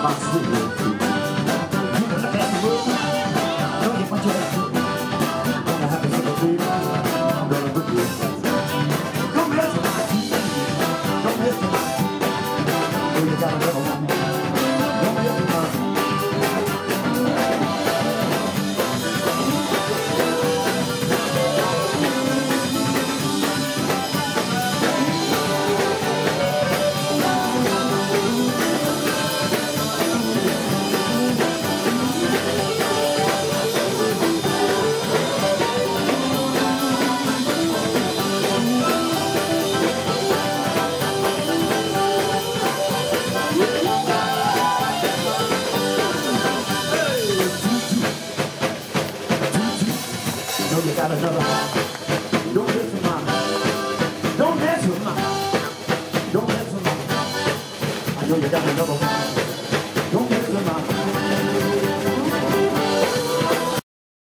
my sweet little creep. You can look at the room, don't get much of that food. Gonna have to take a beat, I'm gonna put you in place. Don't mess with my teeth, don't mess with my teeth. Oh, you got another one, don't mess with my teeth. You got another one. Don't mess with mine. Don't mess with mine. Don't mess with mine. I know you got another one.